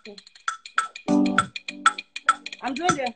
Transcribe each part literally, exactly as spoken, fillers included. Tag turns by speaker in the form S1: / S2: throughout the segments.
S1: Okay. I'm doing the.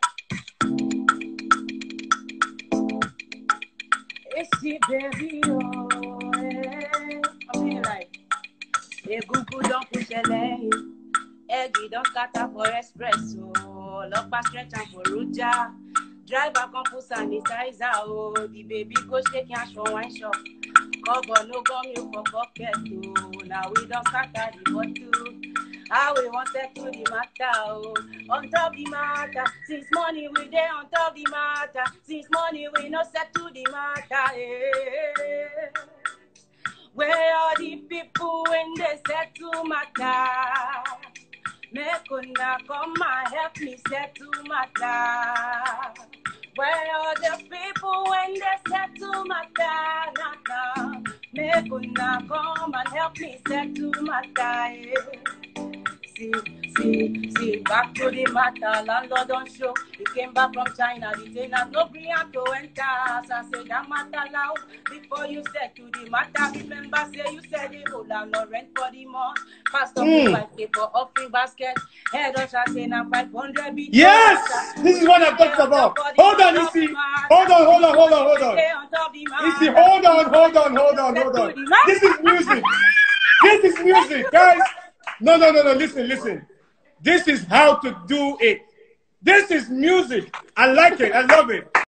S1: It's the baby, oh, eh. I'm doing it like. A good don't push a lane. Eggy don't scatter for espresso. Lock pass stretch and for Ruja. Driver come put sanitizer, oh. The baby go shake hands for one shop. Cover no gum you for pocket, oh. Now we don't scatter the bottle. How we want to do the matter, oh. On top the matter. Since morning we there on top the matter. Since morning we no set to the matter, eh. Where are the people when they settle matter? Make una come and help me settle matter. Where are the people when they settle matter? Nah, nah. Make una come and help me settle matter. See, see, see, back to the matter. Landlord don't show. He came back from China. The tenant no bring out to enter. So I say that matter now. Before you said to the matter, remember say you said the whole and no rent for the month. Pastor mm. five paper offering basket. Head usher say now five hundred.
S2: Yes, this is what I'm talking about. Hold on, you see. Hold on, hold on, hold on, hold on. You see, hold on, hold on, hold on, hold on. This is music. This is music, guys. No, no, no, no, listen, listen. This is how to do it. This is music. I like it. I love it.